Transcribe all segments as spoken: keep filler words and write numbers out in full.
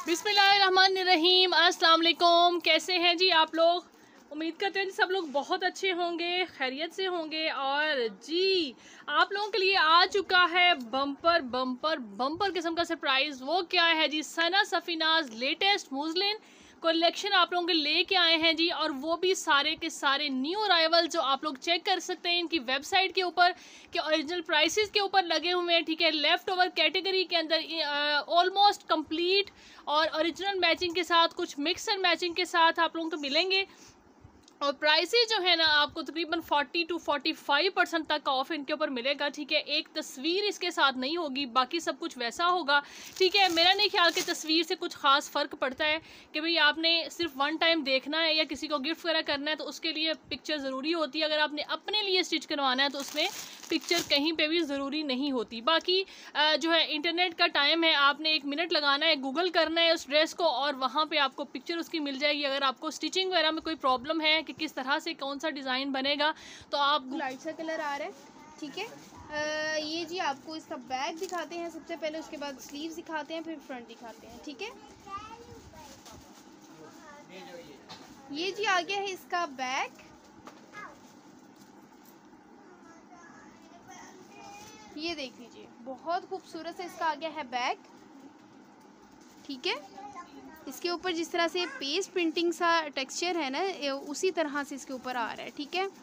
बिस्मिल्लाहिर्रहमानिर्रहीम। अस्सलाम वालेकुम। कैसे हैं जी आप लोग? उम्मीद करते हैं सब लोग बहुत अच्छे होंगे, खैरियत से होंगे। और जी आप लोगों के लिए आ चुका है बम्पर बम्पर बम्पर किस्म का सरप्राइज़। वो क्या है जी? Sana Safinaz latest muslin collection आप लोगों के लेके आए हैं जी। और वो भी सारे के सारे न्यू अराइवल जो आप लोग चेक कर सकते हैं इनकी वेबसाइट के ऊपर कि ओरिजिनल प्राइसेस के ऊपर लगे हुए हैं। ठीक है, लेफ़्ट ओवर कैटेगरी के अंदर ऑलमोस्ट कंप्लीट और ओरिजिनल मैचिंग के साथ, कुछ मिक्स एंड मैचिंग के साथ आप लोगों को मिलेंगे। और प्राइसेस जो है ना आपको तकरीबन चालीस टू पैंतालीस परसेंट तक का ऑफ इनके ऊपर मिलेगा। ठीक है, एक तस्वीर इसके साथ नहीं होगी, बाकी सब कुछ वैसा होगा। ठीक है, मेरा नहीं ख्याल कि तस्वीर से कुछ ख़ास फ़र्क पड़ता है कि भाई आपने सिर्फ वन टाइम देखना है या किसी को गिफ्ट वगैरह करना है तो उसके लिए पिक्चर ज़रूरी होती है। अगर आपने अपने लिए स्टिच करवाना है तो उसमें पिक्चर कहीं पर भी ज़रूरी नहीं होती। बाकी जो है इंटरनेट का टाइम है, आपने एक मिनट लगाना है, गूगल करना है उस ड्रेस को और वहाँ पर आपको पिक्चर उसकी मिल जाएगी। अगर आपको स्टिचिंग वगैरह में कोई प्रॉब्लम है कि किस तरह से कौन सा डिज़ाइन बनेगा तो आप लाइट सा कलर आ रहा है। ठीक है, ये जी आपको इसका बैक दिखाते हैं सबसे पहले, उसके बाद स्लीव्स दिखाते हैं, फिर फ्रंट दिखाते हैं। ठीक है, ये जी आ गया है इसका बैक। ये देख लीजिए, बहुत खूबसूरत से इसका आ गया है बैक। ठीक है, इसके ऊपर जिस तरह से पेस्ट प्रिंटिंग सा टेक्सचर है ना, उसी तरह से इसके ऊपर आ रहा है। ठीक है,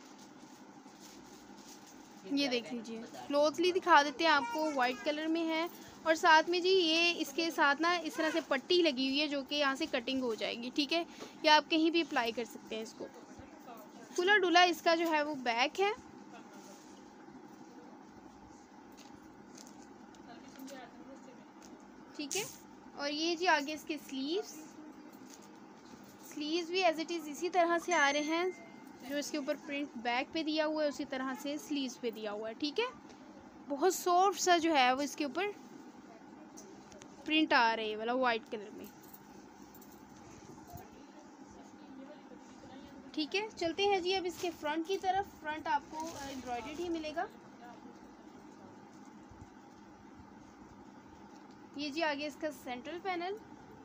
ये देख लीजिए, क्लोथली दिखा देते हैं आपको, वाइट कलर में है। और साथ में जी ये इसके साथ ना इस तरह से पट्टी लगी हुई है जो कि यहाँ से कटिंग हो जाएगी। ठीक है, या आप कहीं भी अप्लाई कर सकते हैं इसको। खुला डुला इसका जो है वो बैक है। ठीक है, और ये जी आगे इसके स्लीव्स स्लीव्स भी एज इट इज़ इसी तरह से आ रहे हैं, जो इसके ऊपर प्रिंट बैक पे दिया हुआ है उसी तरह से स्लीव्स पे दिया हुआ है। ठीक है, बहुत सॉफ्ट सा जो है वो इसके ऊपर प्रिंट आ रहा है वाला वाइट कलर में। ठीक है, चलते हैं जी अब इसके फ्रंट की तरफ। फ्रंट आपको एम्ब्रॉयडर्ड ही मिलेगा। ये जी आगे इसका सेंट्रल पैनल।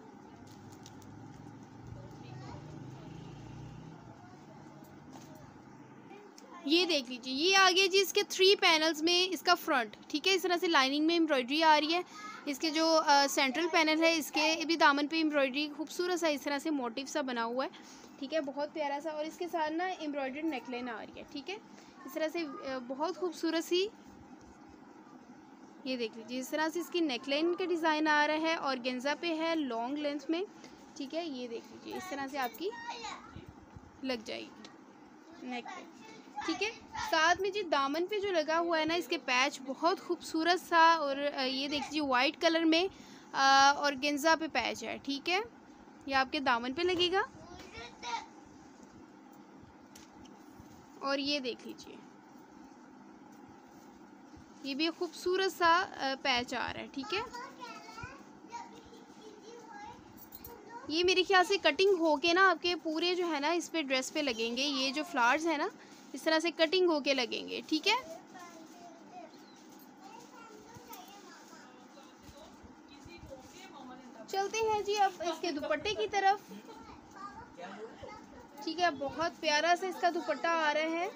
ये देख लीजिए, ये आगे जी इसके थ्री पैनल्स में इसका फ्रंट। ठीक है, इस तरह से लाइनिंग में एम्ब्रॉयडरी आ रही है। इसके जो आ, सेंट्रल पैनल है इसके भी दामन पे एम्ब्रॉयडरी खूबसूरत सा इस तरह से मोटिव सा बना हुआ है। ठीक है, बहुत प्यारा सा। और इसके साथ ना एम्ब्रॉयडर्ड नेकलाइन आ रही है। ठीक है, इस तरह से बहुत खूबसूरत सी, ये देख लीजिए, इस तरह से इसकी नेकलाइन का डिज़ाइन आ रहा है और गेंजा पे है लॉन्ग लेंथ में। ठीक है, ये देख लीजिए, इस तरह से आपकी लग जाएगी नेक पे। ठीक है, साथ में जी दामन पे जो लगा हुआ है ना इसके पैच बहुत खूबसूरत सा, और ये देख लीजिए वाइट कलर में और गेंजा पे पैच है। ठीक है, ये आपके दामन पे लगेगा। और ये देख लीजिए, ये भी खूबसूरत सा पैच आ रहा है। ठीक है, ये मेरे ख्याल से कटिंग होके ना आपके पूरे जो है ना इस पे ड्रेस पे लगेंगे। ये जो फ्लावर्स है ना इस तरह से कटिंग होके लगेंगे। ठीक है, चलते हैं जी अब इसके दुपट्टे की तरफ। ठीक है, बहुत प्यारा सा इसका दुपट्टा आ रहा है।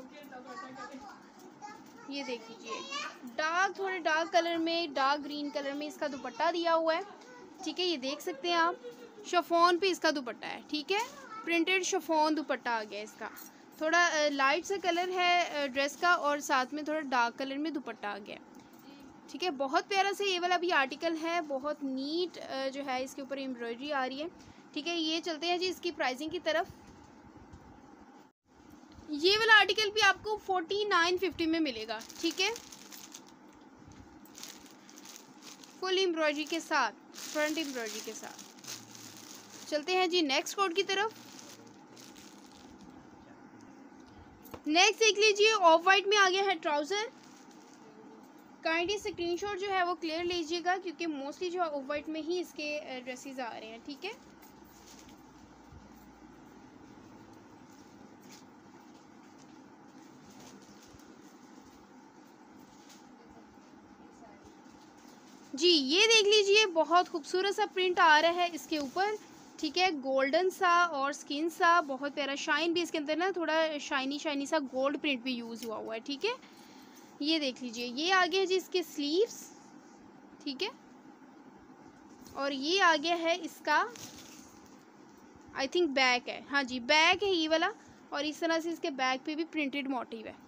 ये देख लीजिए, डार्क थोड़े डार्क कलर में, डार्क ग्रीन कलर में इसका दुपट्टा दिया हुआ है। ठीक है, ये देख सकते हैं आप, शिफॉन पे इसका दुपट्टा है। ठीक है, प्रिंटेड शिफॉन दुपट्टा आ गया इसका। थोड़ा लाइट सा कलर है ड्रेस का और साथ में थोड़ा डार्क कलर में दुपट्टा आ गया। ठीक है, बहुत प्यारा सा ये वाला भी आर्टिकल है, बहुत नीट जो है इसके ऊपर एम्ब्रॉयडरी आ रही है। ठीक है, ये चलते हैं जी इसकी प्राइसिंग की तरफ। ये वाला आर्टिकल भी आपको फोर्टी नाइन फिफ्टी में मिलेगा। ठीक है, फुल एम्ब्रॉयडरी के साथ, फ्रंट एम्ब्रॉयडरी के साथ। चलते हैं जी नेक्स्ट कोड की तरफ। नेक्स्ट देख लीजिए, ऑफ वाइट में आ गया है ट्राउज़र। काइंडली स्क्रीनशॉट जो है वो क्लियर लीजिएगा क्योंकि मोस्टली जो है ऑफ वाइट में ही इसके ड्रेसेस आ रहे हैं। ठीक है, जी ये देख लीजिए, बहुत खूबसूरत सा प्रिंट आ रहा है इसके ऊपर, ठीक है। गोल्डन सा और स्किन सा, बहुत प्यारा शाइन भी इसके अंदर ना, थोड़ा शाइनी शाइनी सा गोल्ड प्रिंट भी यूज़ हुआ हुआ है, ठीक है। ये देख लीजिए, ये आगे है जी इसके स्लीव्स, ठीक है। और ये आगे है इसका आई थिंक बैक है, हाँ जी बैक है ये वाला। और इस तरह से इसके बैक पे भी प्रिंटेड मोटिव है।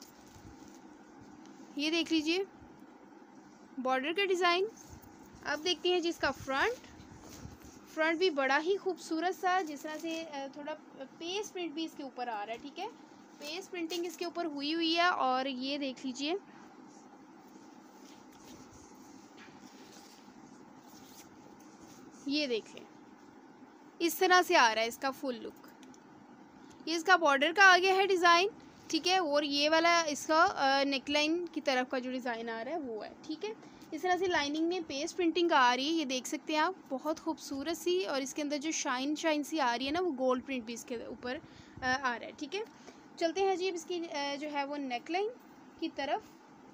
ये देख लीजिए बॉर्डर का डिज़ाइन। अब देखते हैं जिसका फ्रंट फ्रंट भी बड़ा ही खूबसूरत सा, जिस तरह से थोड़ा पेस्ट प्रिंट भी इसके ऊपर आ रहा है, ठीक है। पेस्ट प्रिंटिंग इसके ऊपर हुई हुई है। और ये देख लीजिए, ये देख लें इस तरह से आ रहा है इसका फुल लुक। ये इसका बॉर्डर का आगे है डिज़ाइन, ठीक है। और ये वाला इसका नेकलाइन की तरफ का जो डिज़ाइन आ रहा है वो है, ठीक है। इस तरह से लाइनिंग में पेस्ट प्रिंटिंग आ रही है, ये देख सकते हैं आप, बहुत खूबसूरत सी। और इसके अंदर जो शाइन शाइन सी आ रही है ना, वो गोल्ड प्रिंट भी इसके ऊपर आ रहा है, ठीक है। चलते हैं जी अब इसकी जो है वो नेकलाइन की तरफ,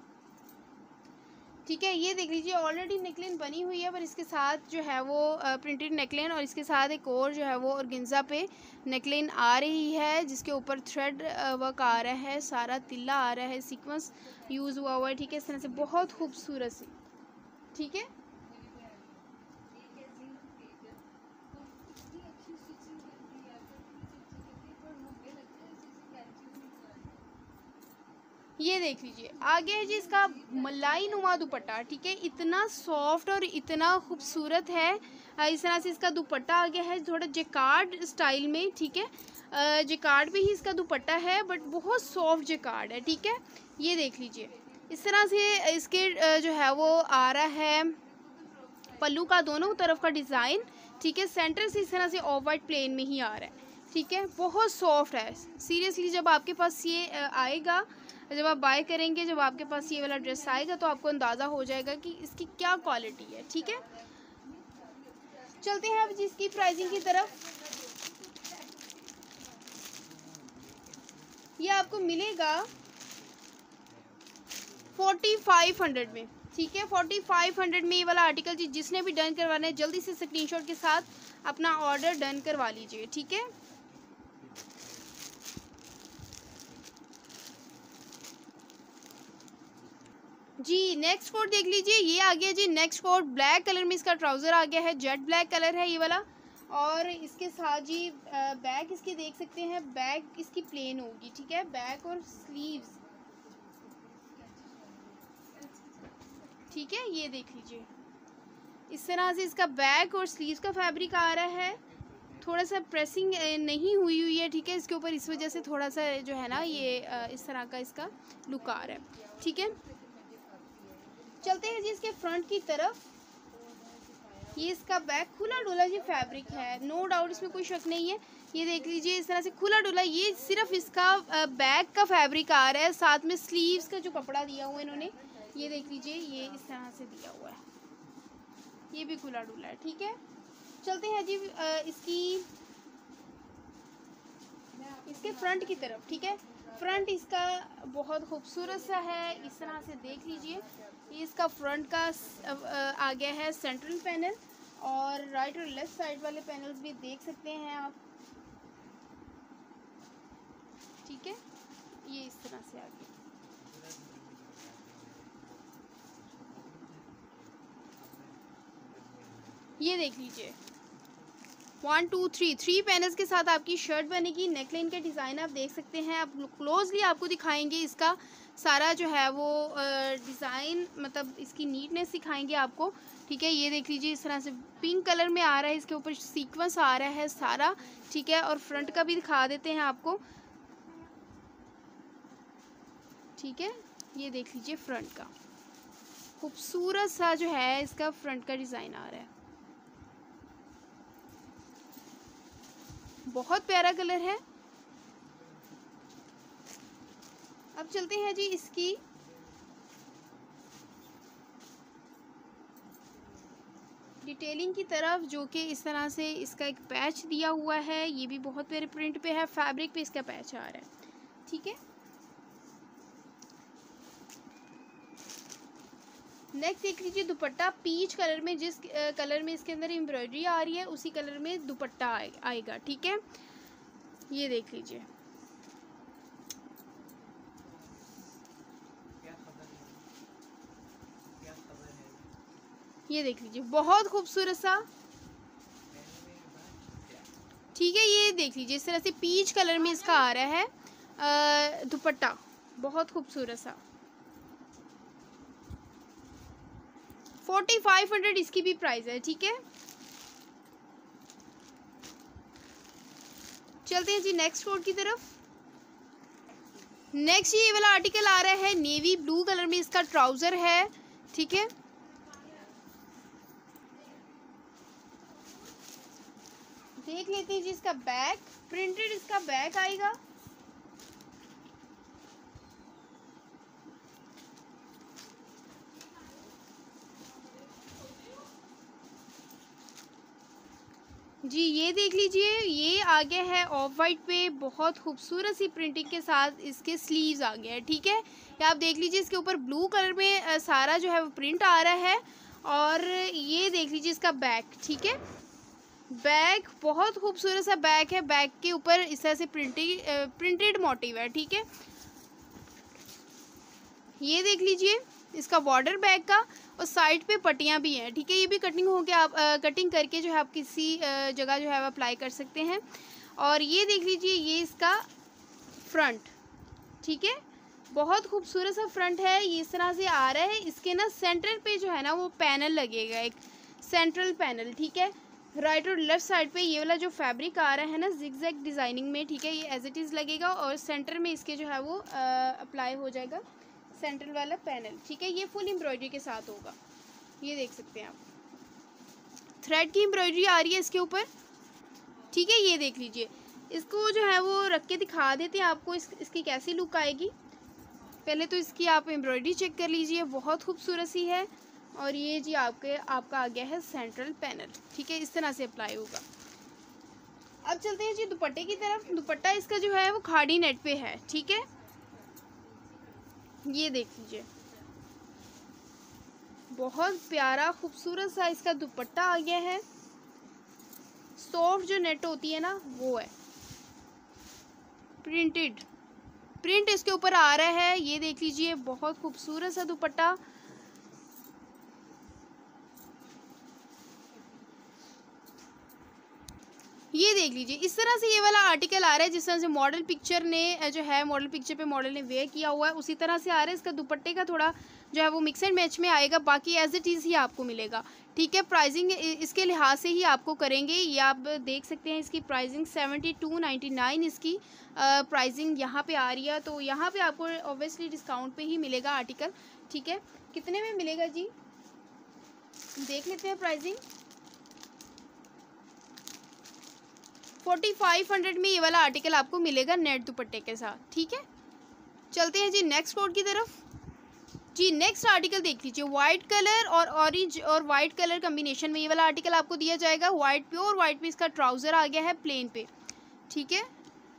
ठीक है। ये देख लीजिए ऑलरेडी नेकलाइन बनी हुई है, पर इसके साथ जो है वो प्रिंटेड नेकलाइन, और इसके साथ एक और जो है वो ऑर्गेन्जा पे नेकलाइन आ रही है, जिसके ऊपर थ्रेड वर्क आ रहा है, सारा तिल्ला आ रहा है, सीक्वेंस यूज़ हुआ हुआ है, ठीक है। इस तरह से बहुत खूबसूरत सी, ठीक है। ये देख लीजिए आगे है जी इसका मलाई नुमा दुपट्टा, ठीक है। इतना सॉफ्ट और इतना खूबसूरत है। इस तरह से इसका दुपट्टा आगे है थोड़ा जेकार्ड स्टाइल में, ठीक है। जेकार्ड भी ही इसका दुपट्टा है, बट बहुत सॉफ्ट जेकार्ड है, ठीक है। ये देख लीजिए इस तरह से इसके जो है वो आ रहा है पल्लू का दोनों तरफ का डिज़ाइन, ठीक है। सेंटर से इस तरह से ऑफ वाइट प्लेन में ही आ रहा है, ठीक है। बहुत सॉफ्ट है सीरियसली। जब आपके पास ये आएगा, जब आप बाय करेंगे, जब आपके पास ये वाला ड्रेस आएगा, तो आपको अंदाज़ा हो जाएगा कि इसकी क्या क्वालिटी है, ठीक है। चलते हैं अब जिसकी प्राइसिंग की तरफ। ये आपको मिलेगा फोर्टी फाइव हंड्रेड में, ठीक है। फोर्टी फाइव हंड्रेड में ये वाला आर्टिकल जी, जिसने भी डन करवाना है जल्दी से स्क्रीनशॉट के साथ अपना ऑर्डर डन करवा लीजिए, ठीक है। जी नेक्स्ट कोट देख लीजिए, ये आ गया जी नेक्स्ट कोट। ब्लैक कलर में इसका ट्राउज़र आ गया है, जेट ब्लैक कलर है ये वाला। और इसके साथ जी बैक इसकी देख सकते हैं, बैक इसकी प्लेन होगी, ठीक है। बैक और स्लीव्स, ठीक है। ये देख लीजिए इस तरह से इसका बैक और स्लीव्स का फैब्रिक आ रहा है। थोड़ा सा प्रेसिंग नहीं हुई हुई है, ठीक है, इसके ऊपर, इस वजह से थोड़ा सा जो है ना ये इस तरह का इसका लुक आ रहा है, ठीक है। चलते हैं जी इसके फ्रंट की तरफ। ये इसका बैक खुला डुला जी फैब्रिक है, नो डाउट, इसमें कोई शक नहीं है। ये देख लीजिए इस तरह से खुला डुला, ये सिर्फ इसका बैक का फैब्रिक आ रहा है, साथ में स्लीव्स का जो कपड़ा दिया हुआ है इन्होंने, ये देख लीजिए ये इस तरह से दिया हुआ है, ये भी खुला डुला है, ठीक है। चलते हैं जी इसकी इसके फ्रंट की तरफ, ठीक है। फ्रंट इसका बहुत खूबसूरत सा है, इस तरह से देख लीजिए। ये इसका फ्रंट का आ गया है सेंट्रल पैनल, और राइट और लेफ्ट साइड वाले पैनल्स भी देख सकते हैं आप, ठीक है। ये इस तरह से आ गया। ये देख लीजिए one two three three panels के साथ आपकी शर्ट बनेगी। नेकलाइन का डिज़ाइन आप देख सकते हैं, आप क्लोजली आपको दिखाएंगे इसका सारा जो है वो डिज़ाइन, मतलब इसकी नीटनेस सिखाएंगे आपको, ठीक है। ये देख लीजिए इस तरह से पिंक कलर में आ रहा है, इसके ऊपर सीक्वेंस आ रहा है सारा, ठीक है। और फ्रंट का भी दिखा देते हैं आपको, ठीक है। ये देख लीजिए फ्रंट का खूबसूरत सा जो है इसका फ्रंट का डिज़ाइन आ रहा है, बहुत प्यारा कलर है। अब चलते हैं जी इसकी डिटेलिंग की तरफ, जो कि इस तरह से इसका एक पैच दिया हुआ है, ये भी बहुत प्यारे प्रिंट पे है, फैब्रिक पे इसका पैच आ रहा है, ठीक है। नेक्स्ट देख लीजिए दुपट्टा पीच कलर में, जिस कलर में इसके अंदर एम्ब्रॉयडरी आ रही है उसी कलर में दुपट्टा आए, आएगा। ठीक है, ये देख लीजिए। ये देख लीजिए बहुत खूबसूरत सा। ठीक है, ये देख लीजिए इस तरह से पीच कलर में इसका आ रहा है दुपट्टा, बहुत खूबसूरत सा। फोर्टी फाइव हंड्रेड इसकी भी प्राइस है। ठीक है, चलते हैं जी नेक्स्ट कोड की तरफ। नेक्स्ट ये वाला आर्टिकल आ रहा है नेवी ब्लू कलर में, इसका ट्राउजर है। ठीक है, देख लेते हैं जी इसका बैक, प्रिंटेड इसका बैक आएगा। जी ये देख लीजिए, ये आ गया है ऑफ वाइट पे, बहुत खूबसूरत सी प्रिंटिंग के साथ इसके स्लीव्स आ गए हैं। ठीक है, ये आप देख लीजिए इसके ऊपर ब्लू कलर में आ, सारा जो है वो प्रिंट आ रहा है। और ये देख लीजिए इसका बैक। ठीक है, बैक बहुत खूबसूरत सा बैक है, बैक के ऊपर इस तरह से प्रिंटिंग प्रिंटेड मोटिव है। ठीक है, ये देख लीजिए इसका बॉर्डर बैक का, और साइड पे पट्टियाँ भी हैं। ठीक है, ये भी कटिंग होके आप आ, कटिंग करके जो है आप किसी आ, जगह जो है अप्लाई कर सकते हैं। और ये देख लीजिए ये इसका फ्रंट। ठीक है, बहुत खूबसूरत सा फ्रंट है, ये इस तरह से आ रहा है। इसके ना सेंटर पे जो है ना वो पैनल लगेगा, एक सेंट्रल पैनल। ठीक है, राइट और लेफ्ट साइड पे ये वाला जो फैब्रिक आ रहा है ना जिगजैग डिज़ाइनिंग में। ठीक है, ये एज इट इज़ लगेगा और सेंटर में इसके जो है वो अप्लाई हो जाएगा सेंट्रल वाला पैनल। ठीक है, ये फुल एम्ब्रॉयडरी के साथ होगा, ये देख सकते हैं आप, थ्रेड की एम्ब्रॉयडरी आ रही है इसके ऊपर। ठीक है, ये देख लीजिए, इसको जो है वो रख के दिखा देते हैं आपको इस, इसकी कैसी लुक आएगी। पहले तो इसकी आप एम्ब्रॉयडरी चेक कर लीजिए, बहुत खूबसूरत सी है। और ये जी आपके आपका आ गया है सेंट्रल पैनल। ठीक है, इस तरह से अप्लाई होगा। अब चलते हैं जी दुपट्टे की तरफ। दुपट्टा इसका जो है वो खाड़ी नेट पे है। ठीक है, ये देख लीजिए बहुत प्यारा खूबसूरत सा इसका दुपट्टा आ गया है। सॉफ्ट जो नेट होती है ना वो है, प्रिंटेड प्रिंट इसके ऊपर आ रहा है। ये देख लीजिए बहुत खूबसूरत सा दुपट्टा। ये देख लीजिए इस तरह से ये वाला आर्टिकल आ रहा है, जिस तरह से मॉडल पिक्चर ने जो है मॉडल पिक्चर पे मॉडल ने वेयर किया हुआ है उसी तरह से आ रहा है। इसका दुपट्टे का थोड़ा जो है वो मिक्स एंड मैच में आएगा, बाकी एज इट इज़ ही आपको मिलेगा। ठीक है, प्राइसिंग इसके लिहाज से ही आपको करेंगे। ये आप देख सकते हैं इसकी pricing seventy two ninety nine इसकी प्राइसिंग यहाँ पे आ रही है। तो यहाँ पे आपको ऑब्वियसली डिस्काउंट पे ही मिलेगा आर्टिकल। ठीक है, कितने में मिलेगा जी देख लेते हैं प्राइसिंग। फोर्टी फाइव हंड्रेड में ये वाला आर्टिकल आपको मिलेगा नेट दुपट्टे के साथ। ठीक है, चलते हैं जी नेक्स्ट कोड की तरफ। जी नेक्स्ट आर्टिकल देख लीजिए, वाइट कलर और ऑरेंज और वाइट कलर कम्बिनेशन में ये वाला आर्टिकल आपको दिया जाएगा। वाइट प्योर वाइट में इसका ट्राउजर आ गया है प्लेन पे। ठीक है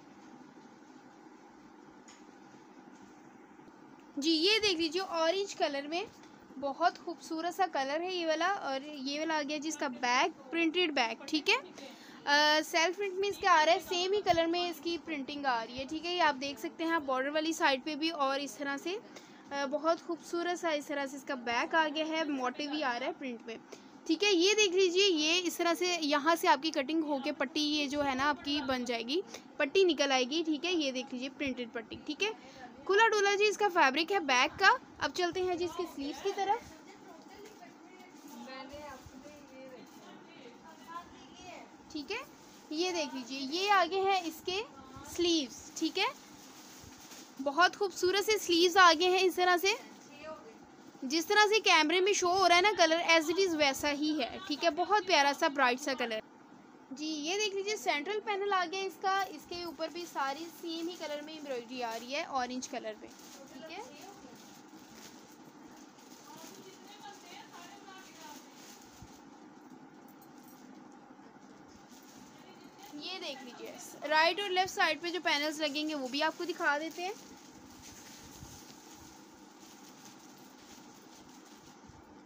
जी, ये देख लीजिए ऑरेंज कलर में बहुत खूबसूरत सा कलर है ये वाला। और ये वाला आ गया जिसका बैक, प्रिंटेड बैक। ठीक है, सेल्फ प्रिंट में इसका आ रहा है, सेम ही कलर में इसकी प्रिंटिंग आ रही है। ठीक है, ये आप देख सकते हैं बॉर्डर वाली साइड पे भी, और इस तरह से uh, बहुत खूबसूरत सा इस तरह से इसका बैक आ गया है, मोटिव भी आ रहा है प्रिंट में। ठीक है, ये देख लीजिए, ये इस तरह से यहाँ से आपकी कटिंग होके पट्टी ये जो है ना आपकी बन जाएगी, पट्टी निकल आएगी। ठीक है, ये देख लीजिए प्रिंटेड पट्टी। ठीक है, खुला डुला जी इसका फैब्रिक है बैक का। अब चलते हैं जी इसके स्लीव्स की तरफ। ठीक है, ये देख लीजिए, ये आगे हैं इसके स्लीव्स। ठीक है, बहुत खूबसूरत से स्लीव्स आगे हैं इस तरह से, जिस तरह से कैमरे में शो हो रहा है ना कलर एज इट इज़ वैसा ही है। ठीक है, बहुत प्यारा सा ब्राइट सा कलर। जी ये देख लीजिए सेंट्रल पैनल आ गया इसका, इसके ऊपर भी सारी सेम ही कलर में एम्ब्रॉयडरी आ रही है ऑरेंज कलर पे। ठीक है, ये देख लीजिए राइट और लेफ्ट साइड पे जो पैनल्स लगेंगे वो भी आपको दिखा देते हैं।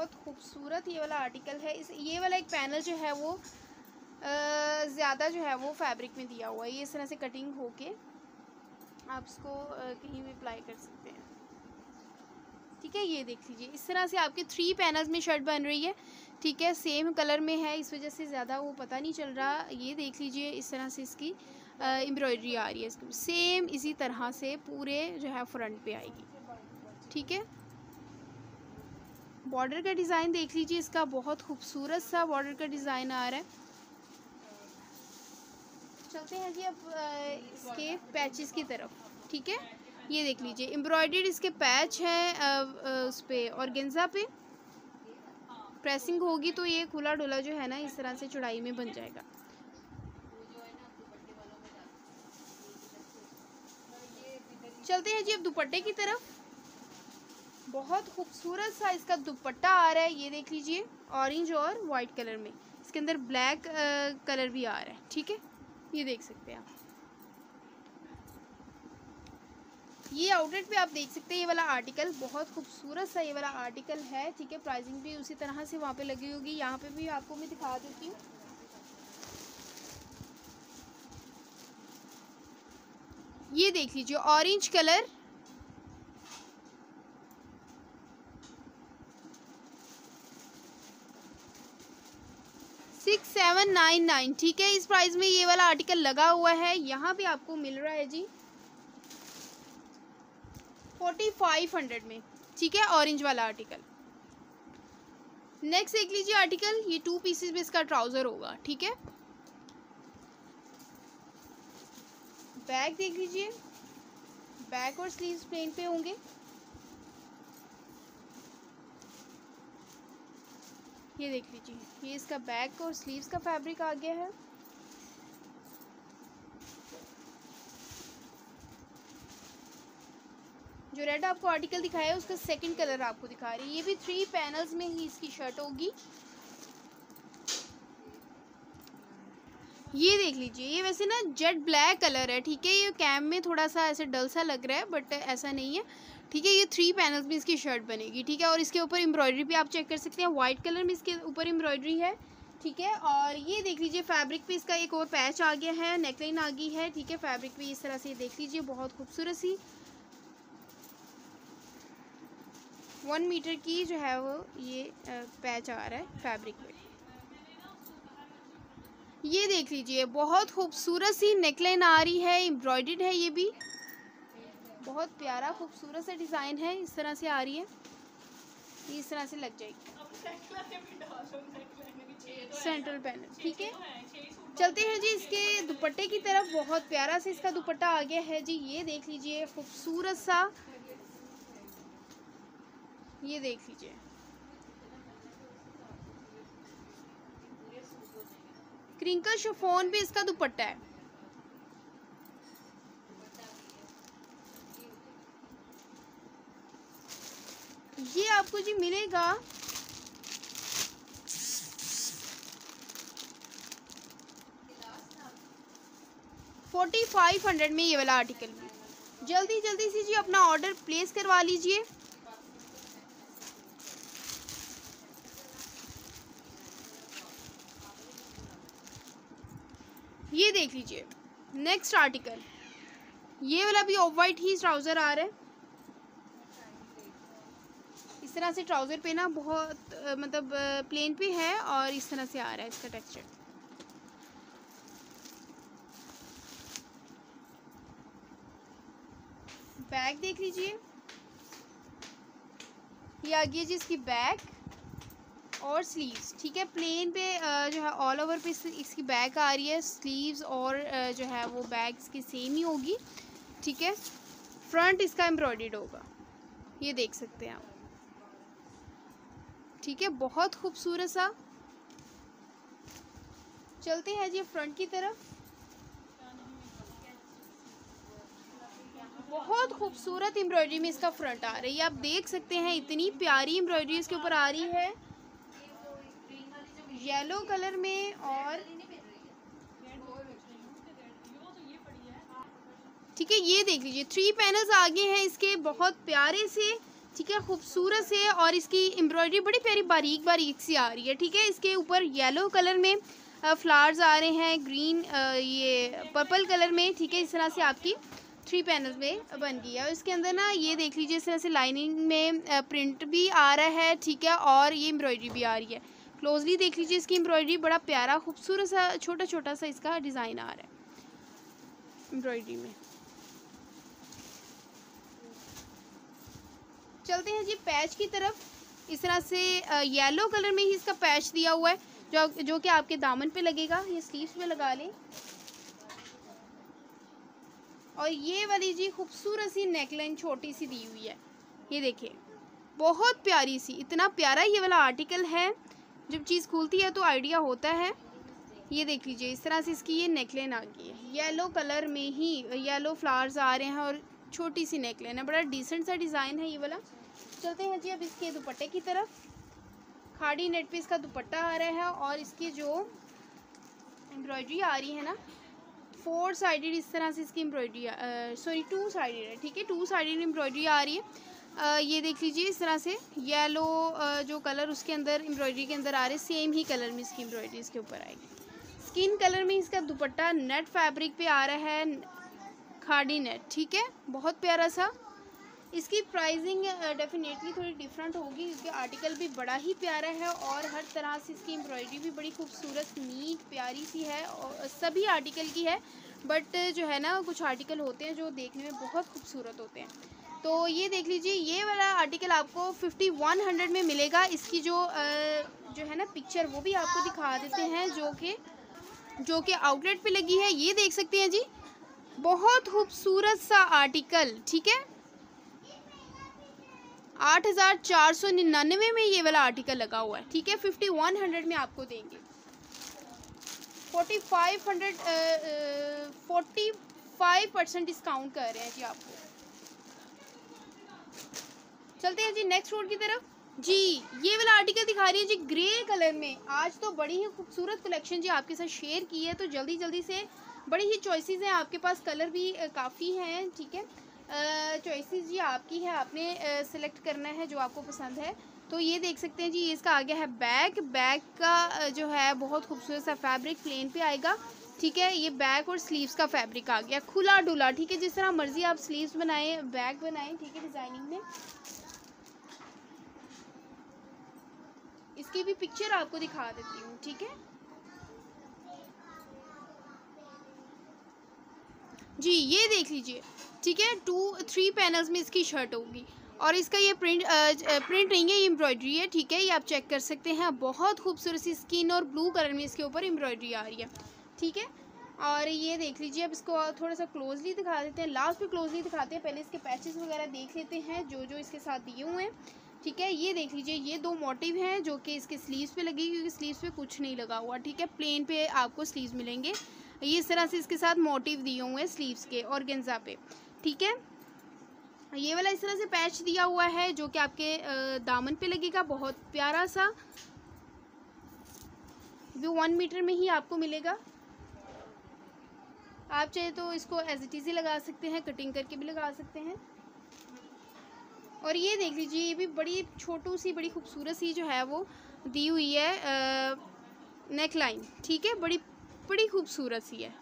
बहुत खूबसूरत ये वाला आर्टिकल है। इस ये वाला एक पैनल जो है वो ज़्यादा जो है वो फैब्रिक में दिया हुआ है। ये इस तरह से कटिंग होके आप इसको कहीं भी अप्लाई कर सकते हैं, ठीक है। ये देख लीजिए, इस तरह से आपके थ्री पैनल्स में शर्ट बन रही है, ठीक है। सेम कलर में है, इस वजह से ज़्यादा वो पता नहीं चल रहा। ये देख लीजिए, इस तरह से इसकी एम्ब्रॉयडरी आ रही है इसकी, सेम इसी तरह से पूरे जो है फ्रंट पे आएगी, ठीक है। बॉर्डर का डिज़ाइन देख लीजिए, इसका बहुत खूबसूरत सा बॉर्डर का डिज़ाइन आ रहा है। चलते हैं जी अब इसके पैचेस की तरफ, ठीक है। ये देख लीजिए, एम्ब्रॉयडर्ड इसके पैच हैं उस पे ऑर्गेन्जा पे। प्रेसिंग होगी तो ये खुला डुला जो है ना इस तरह से चौड़ाई में बन जाएगा। चलते हैं जी अब दुपट्टे की तरफ। बहुत खूबसूरत सा इसका दुपट्टा आ रहा है, ये देख लीजिए, ऑरेंज और वाइट कलर में। इसके अंदर ब्लैक कलर भी आ रहा है, ठीक है। ये देख सकते हैं आप, ये आउटलेट पे आप देख सकते हैं ये वाला आर्टिकल बहुत खूबसूरत सा ये वाला आर्टिकल है, ठीक है। प्राइसिंग भी उसी तरह से वहाँ पे लगी होगी, यहाँ पे भी आपको मैं दिखा देती हूँ। ये देख लीजिए, orange colour, six seven nine nine, ठीक है। इस प्राइस में ये वाला आर्टिकल लगा हुआ है। यहाँ पे आपको मिल रहा है जी फोर्टी फाइव हंड्रेड में, ठीक है, ऑरेंज वाला आर्टिकल। नेक्स्ट देख लीजिए आर्टिकल, ये टू पीसेस में इसका ट्राउजर होगा, ठीक है। बैक देख लीजिए, बैक और स्लीव्स प्लेन पे होंगे। ये देख लीजिए, ये इसका बैक और स्लीव्स का फैब्रिक आ गया है। जो रेड आपको आर्टिकल दिखाया है उसका सेकंड कलर आपको दिखा रही है। ये भी थ्री पैनल्स में ही इसकी शर्ट होगी। ये देख लीजिए, ये वैसे ना जेट ब्लैक कलर है, ठीक है। ये कैम में थोड़ा सा ऐसे डल सा लग रहा है, बट ऐसा नहीं है, ठीक है। ये थ्री पैनल्स में इसकी शर्ट बनेगी, ठीक है। और इसके ऊपर एम्ब्रॉयडरी भी आप चेक कर सकते हैं, वाइट कलर में इसके ऊपर एम्ब्रॉयडरी है, ठीक है। और ये देख लीजिए, फैब्रिक पे इसका एक और पैच आ गया है, नेकलाइन आ गई है, ठीक है। फैब्रिक पे इस तरह से देख लीजिए, बहुत खूबसूरत सी वन मीटर की जो है वो ये पैच आ रहा है फैब्रिक पे। ये देख लीजिए, बहुत खूबसूरत सी नेकलाइन आ रही है, एम्ब्रॉयडर्ड है, ये भी बहुत प्यारा खूबसूरत सा डिज़ाइन है। इस तरह से आ रही है, ये इस तरह से लग जाएगी सेंट्रल पैनल, ठीक है। चलते हैं जी इसके दुपट्टे की तरफ। बहुत प्यारा सा इसका दुपट्टा आ गया है जी, ये देख लीजिए, खूबसूरत सा, ये देख लीजिए। क्रिंकल शिफॉन पे इसका दुपट्टा है। ये आपको जी मिलेगा फोर्टी फाइव हंड्रेड में, ये वाला आर्टिकल भी। जल्दी जल्दी से जी अपना ऑर्डर प्लेस करवा लीजिए। ये देख लीजिए नेक्स्ट आर्टिकल, ये वाला भी ऑफ वाइट ही ट्राउज़र आ रहा है। इस तरह से ट्राउज़र पे ना बहुत मतलब प्लेन पे है और इस तरह से आ रहा है इसका टेक्सचर। बैक देख लीजिए, ये आ गई जी इसकी बैक और स्लीव्स, ठीक है। प्लेन पे जो है ऑल ओवर पे इसकी बैक आ रही है, स्लीव्स और जो है वो बैक इसकी सेम ही होगी, ठीक है। फ्रंट इसका एम्ब्रॉयडर्ड होगा, ये देख सकते हैं आप, ठीक है। बहुत खूबसूरत सा। चलते हैं जी फ्रंट की तरफ। बहुत खूबसूरत एम्ब्रॉयडरी में इसका फ्रंट आ रही है, आप देख सकते हैं, इतनी प्यारी एम्ब्रॉयडरी इसके ऊपर आ रही है, येलो कलर में। और ठीक है, ये देख लीजिए, थ्री पैनल्स आगे हैं इसके, बहुत प्यारे से ठीक है, खूबसूरत से। और इसकी एम्ब्रॉयडरी बड़ी प्यारी बारीक बारीक सी आ रही है। ठीक है, इसके ऊपर येलो कलर में फ्लावर्स आ रहे हैं, ग्रीन ये पर्पल कलर में। ठीक है, इस तरह से आपकी थ्री पैनल में बन गई है। और इसके अंदर ना ये देख लीजिए, इस तरह से लाइनिंग में प्रिंट भी आ रहा है। ठीक है, और ये एम्ब्रॉयडरी भी आ रही है। क्लोजली देख लीजिए इसकी एम्ब्रॉयडरी, बड़ा प्यारा खूबसूरत सा छोटा छोटा सा इसका डिज़ाइन आ रहा है एम्ब्रॉयडरी में। चलते हैं जी पैच की तरफ। इस तरह से येलो कलर में ही इसका पैच दिया हुआ है, जो जो कि आपके दामन पे लगेगा। ये स्लीव्स पे लगा लें। और ये वाली जी खूबसूरत सी नेकलाइन छोटी सी दी हुई है, ये देखिए बहुत प्यारी सी। इतना प्यारा ये वाला आर्टिकल है, जब चीज़ खुलती है तो आइडिया होता है। ये देख लीजिए इस तरह से इसकी ये नेकलाइन आ गई है, येलो कलर में ही येलो फ्लावर्स आ रहे हैं और छोटी सी नेकलाइन है। बड़ा डिसेंट सा डिज़ाइन है ये वाला। चलते हैं जी अब इसके दुपट्टे की तरफ। खाड़ी नेट पे इसका दुपट्टा आ रहा है और इसकी जो एम्ब्रॉयडरी आ रही है ना, फोर साइडेड इस तरह से इसकी एम्ब्रॉयडरी, सॉरी टू साइडेड है। ठीक है, टू साइडेड एम्ब्रॉयडरी आ रही है। uh, ये देख लीजिए इस तरह से येलो uh, जो कलर उसके अंदर एम्ब्रॉयडरी के अंदर आ रहे हैं, सेम ही कलर में इसकी एम्ब्रॉयडरी इसके ऊपर आएगी। स्किन कलर में इसका दुपट्टा नेट फैब्रिक पे आ रहा है, खाड़ी नेट। ठीक है, बहुत प्यारा सा। इसकी प्राइसिंग डेफिनेटली थोड़ी डिफरेंट होगी, क्योंकि आर्टिकल भी बड़ा ही प्यारा है और हर तरह से इसकी एम्ब्रॉयडरी भी बड़ी खूबसूरत नीट प्यारी सी है। और सभी आर्टिकल की है, बट जो है ना कुछ आर्टिकल होते हैं जो देखने में बहुत खूबसूरत होते हैं। तो ये देख लीजिए ये वाला आर्टिकल आपको फिफ्टी वन हंड्रेड में मिलेगा। इसकी जो जो है ना पिक्चर वो भी आपको दिखा देते हैं, जो कि जो कि आउटलेट पे लगी है। ये देख सकते हैं जी, बहुत खूबसूरत सा आर्टिकल। ठीक है, आठ हज़ार चार सौ निन्यानवे में ये वाला आर्टिकल लगा हुआ है। ठीक है, फिफ्टी वन हंड्रेड में आपको देंगे। Forty five hundred forty five percent discount कर रहे हैं जी आपको। चलते हैं जी नेक्स्ट रोड की तरफ। जी ये वाला आर्टिकल दिखा रही है जी ग्रे कलर में। आज तो बड़ी ही खूबसूरत कलेक्शन जी आपके साथ शेयर की है, तो जल्दी जल्दी से बड़ी ही चॉइसेस हैं आपके पास, कलर भी काफ़ी हैं। ठीक है, चॉइसेस जी आपकी है, आपने सेलेक्ट करना है जो आपको पसंद है। तो ये देख सकते हैं जी, ये इसका आ गया है बैक। बैक का जो है बहुत खूबसूरत सा फैब्रिक प्लेन पे आएगा। ठीक है, ये बैक और स्लीव्स का फैब्रिक आ गया खुला डुला। ठीक है, जिस तरह मर्जी आप स्लीव्स बनाएं, बैक बनाएं। ठीक है, डिज़ाइनिंग में इसकी भी पिक्चर आपको दिखा देती हूँ। ठीक है जी, ये देख लीजिए। ठीक है, टू थ्री पैनल्स में इसकी शर्ट होगी और इसका ये प्रिंट आ, प्रिंट नहीं है, ये एम्ब्रॉयडरी है। ठीक है, ये आप चेक कर सकते हैं, बहुत खूबसूरत सी स्किन और ब्लू कलर में इसके ऊपर एम्ब्रॉयडरी आ रही है। ठीक है, और ये देख लीजिए, अब इसको थोड़ा सा क्लोजली दिखा देते हैं, लास्ट पे क्लोजली दिखाते हैं। पहले इसके पैचेस वगैरह देख लेते हैं जो जो इसके साथ दिए हुए हैं। ठीक है, ये देख लीजिए, ये दो मोटिव हैं जो कि इसके स्लीव्स पे लगेगी, क्योंकि स्लीव्स पे कुछ नहीं लगा हुआ। ठीक है, प्लेन पे आपको स्लीव्स मिलेंगे। ये इस तरह से इसके साथ मोटिव दिए हुए हैं स्लीव्स के और गेंजा पे। ठीक है, ये वाला इस तरह से पैच दिया हुआ है जो कि आपके दामन पे लगेगा, बहुत प्यारा सा। वो वन मीटर में ही आपको मिलेगा। आप चाहे तो इसको एज इट इज़ लगा सकते हैं, कटिंग करके भी लगा सकते हैं। और ये देख लीजिए, ये भी बड़ी छोटू सी बड़ी खूबसूरत सी जो है वो दी हुई है नेक लाइन। ठीक है, बड़ी बड़ी खूबसूरत सी है,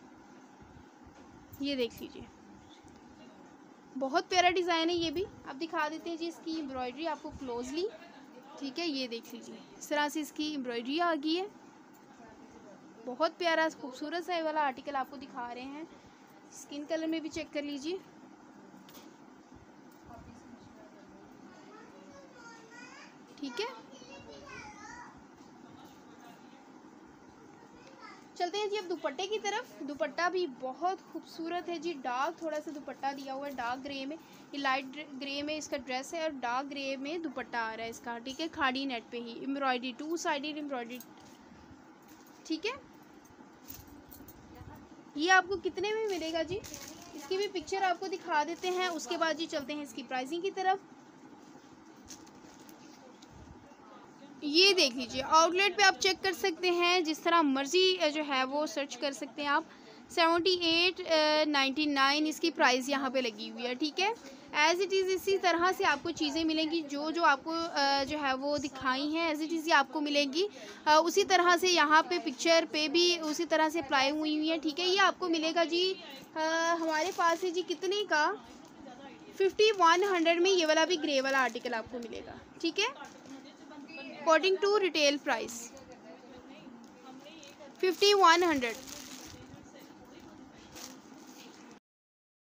ये देख लीजिए, बहुत प्यारा डिज़ाइन है। ये भी आप दिखा देते हैं जी इसकी एम्ब्रॉयडरी आपको क्लोजली। ठीक है, ये देख लीजिए इस तरह से इसकी एम्ब्रॉयडरी आ गई है, बहुत प्यारा खूबसूरत सा ये वाला आर्टिकल आपको दिखा रहे हैं। स्किन कलर में भी चेक कर लीजिए। ठीक है, चलते हैं जी अब दुपट्टे की तरफ। दुपट्टा भी बहुत खूबसूरत है जी, डार्क थोड़ा सा दुपट्टा दिया हुआ है, डार्क ग्रे में। ये लाइट ग्रे में इसका ड्रेस है और डार्क ग्रे में दुपट्टा आ रहा है इसका। ठीक है, खाड़ी नेट पे ही एम्ब्रॉयडरी, टू साइडेड एम्ब्रॉयडरी। ठीक है, ये आपको कितने में मिलेगा जी, इसकी भी पिक्चर आपको दिखा देते हैं। उसके बाद जी चलते हैं इसकी प्राइसिंग की तरफ। ये देख लीजिए, आउटलेट पे आप चेक कर सकते हैं, जिस तरह मर्जी जो है वो सर्च कर सकते हैं आप। सेवेंटी एट नाइन्टी नाइन इसकी प्राइस यहाँ पे लगी हुई है, ठीक है। एज़ इट इज़ इसी तरह से आपको चीज़ें मिलेंगी, जो जो आपको uh, जो है वो दिखाई हैं एज़ इट इज़ आपको मिलेंगी। uh, उसी तरह से यहाँ पे पिक्चर पे भी उसी तरह से अप्लाई हुई हुई है, ठीक है। ये आपको मिलेगा जी uh, हमारे पास है जी कितने का, फिफ्टी वन हंड्रेड में ये वाला भी ग्रे वाला आर्टिकल आपको मिलेगा, ठीक है। According to retail price fifty one hundred.